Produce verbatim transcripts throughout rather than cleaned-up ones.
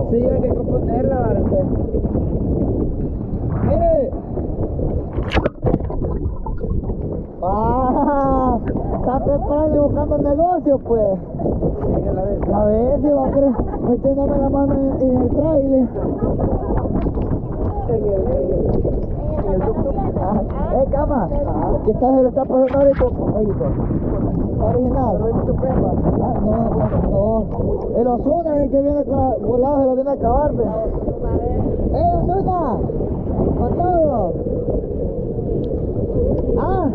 Sí, hay que componerla, ¿verdad? Mire. Ah, está preparando y buscando negocio, pues. La vez se va a creer metiéndome la mano en, en el trailer. En el, en el, en el ducto. Ah, eh, cama. Ah, ¿qué tal se le está pasando ahorita? Original. Ah, no, no, no. El Osuna es el que viene con la volada, se lo viene a acabar, pues. ¡Eh, Osuna! ¡Con todo! ¡Ah!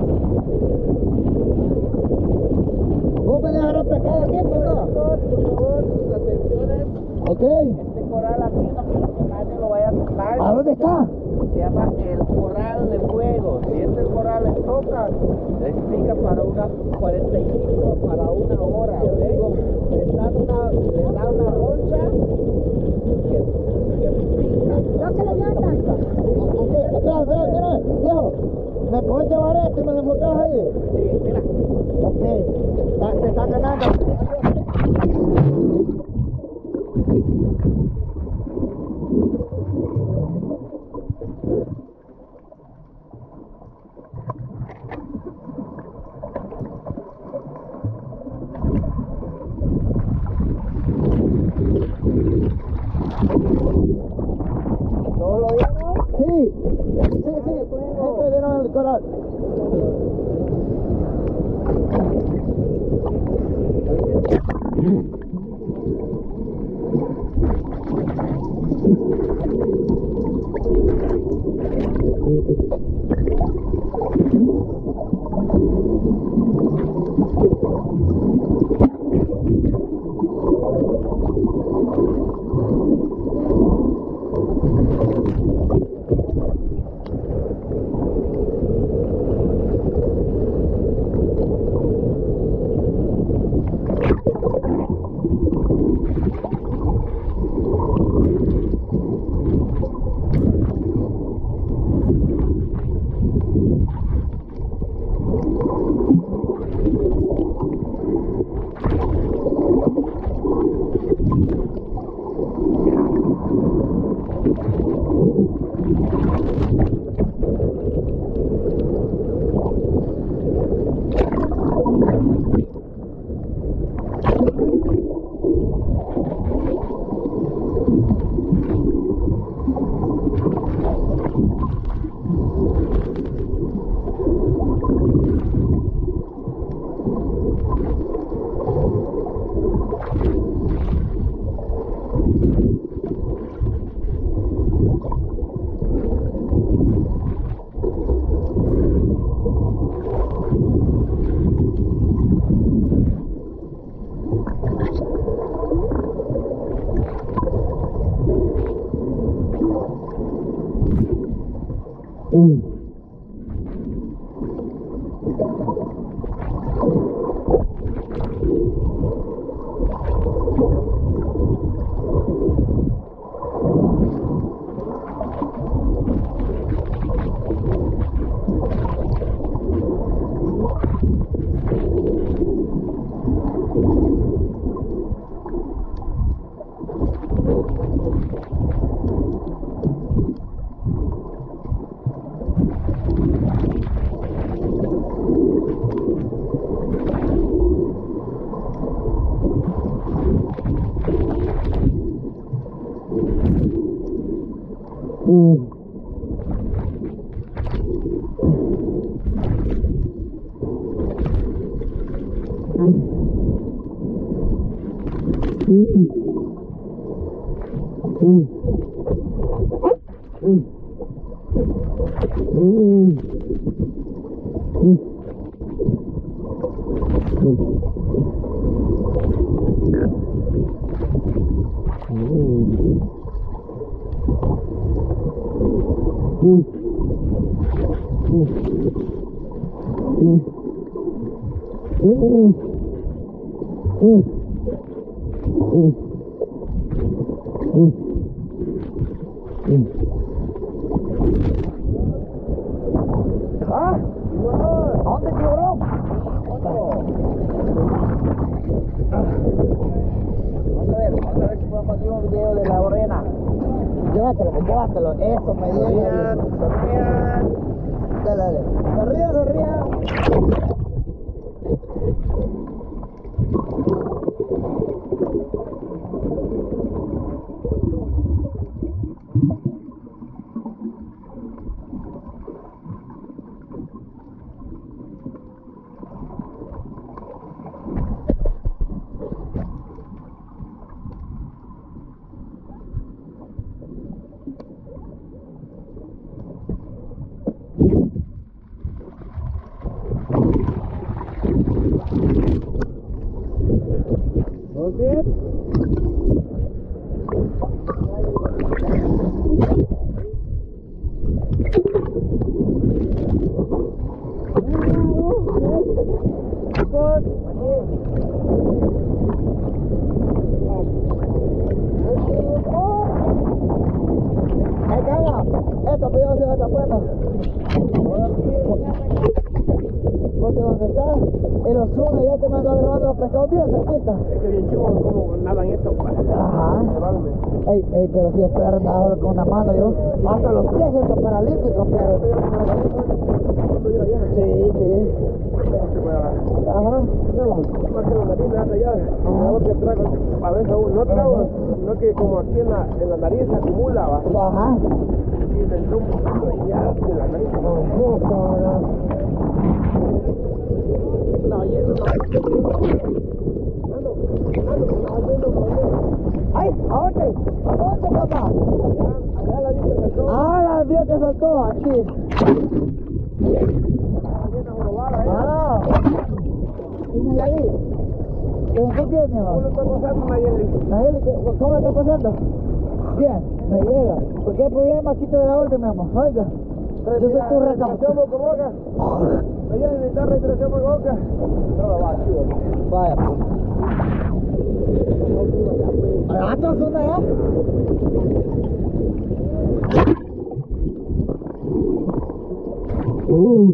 ¿Vos venís a agarrar pescado aquí, pues no? Por favor, sus atenciones. Ok. Este coral aquí no quiero que nadie lo vaya a tocar. ¿A dónde está? Se llama el coral de fuego. Si este coral le toca, le explica para unas cuarenta y cinco, para una hora, ¿ok? Le dan una, le dan una roncha que, que pica. ¿No que le llanta? Espera, espera, espera, viejo. ¿Me puedes llevar esto y me lo enfocas ahí? Sí, mira. Ok, se está ganando. ¿Todos lo vieron? Sí, sí, sí, este vieron el coral. Mm. Mm. ¿Ah? ¿Tiburón? ¿Dónde, tiburón? Vamos a ver, vamos a ver si podemos hacer último video de la morena. Llévatelo, llévatelo, eso me dio. Sonrían, sonrían. Dale, dale. Sonrían, sonrían. ¿Todo bien? ¡Ay, cama! Esto pidió hacia esta puerta. Porque donde está el Osuna ya te mandó a grabar los pescados bien cerquita. Es que bien chivo como nadan estos. Ajá. Ey, ey, pero si esperar ahora con una mano, yo hasta los pies estos paralíticos, pero... Sí, sí. Ajá. Más que la nariz me hace ya. Algo que trago, a veces aún no trago, sino que como aquí en la, en la nariz se acumula, va. Ajá. Y me entró un poquito y ya de la nariz. No, hielo no. ¡Ay! ¿A dónde? ¿A dónde, papá? Allá la vi que saltó. Ah, la vio que saltó aquí. Ah. ¿Y Nayeli? ¿Qué tienes, mi ¿Cómo amor? lo está pasando, Nayeli? Nayeli, ¿cómo le está pasando? Bien, me llega. ¿Cualquier problema aquí te doy la orden, mi amor? Oiga, yo soy tu ¿Respiración recapitán. por boca? Nayeli, necesitas respiración por boca. No, va, chivo. Vaya, pues. ¿Ah, tú haces una ya? Uh.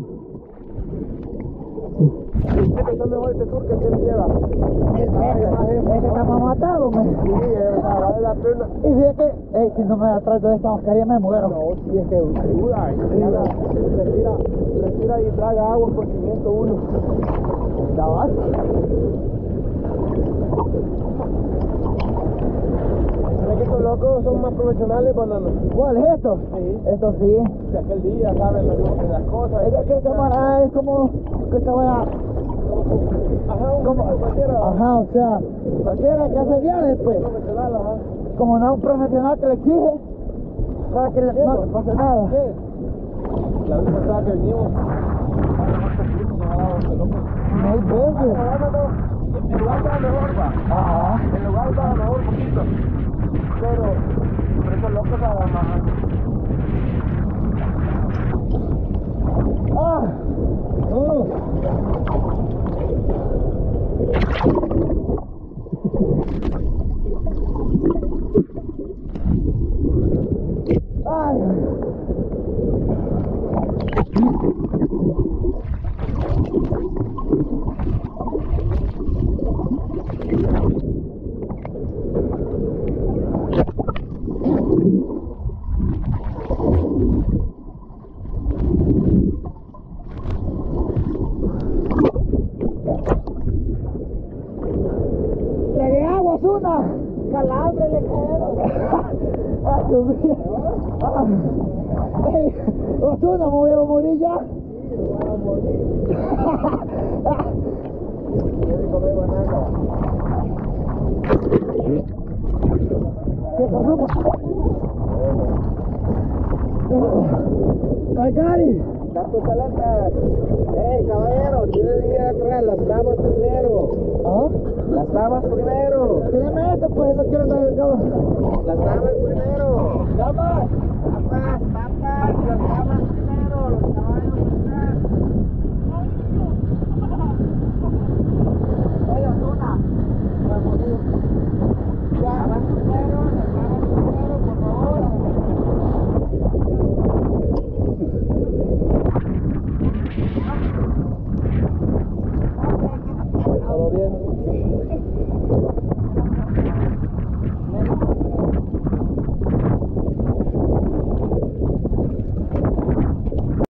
Este está mejor este tour que él lleva. Es que está más matado, me. Sí, vale la pena. Y fíjate que, ey, si no me atrás de esta mascarilla me muero. No, sí, es que ayuda. Respira, respira y traga agua por quinientos uno. ¿Ya vas? ¿Sabes que estos locos son más profesionales, banana? ¿Cuál es esto? Sí. Esto sí. De aquel día, ¿sabes? Las, las cosas. Es que camarada es como que te vaya. Ajá, un Como, cualquiera. ajá, o sea, cualquiera que hace viajes, pues. Profesional, ajá. Como no un profesional que le exige, para que le, no le pase nada. ¿Qué? La vez pasada que venimos, Mil veces. el lugar estaba mejor, va. Ajá. El lugar estaba mejor un poquito. Pero, pero esos locos estaban más. Ah. Oh. Ay. Tragué agua, Osuna. Calambre le cayeron. Ay, Dios mío. Ah. Ey, Osuna, ¿me voy a morir ya? Sí, voy a morir. Quiere comer banana. ¿Qué pasó? Ay, Cari. Tanto salata. Ey, caballero, tienes que ir atrás, las damas primero. ¿Ah? Las damas primero. Tírame esto, pues no quiero que no. Las damas primero. ¡Damas! Tapas, tapas, las damas primero, los caballos primero.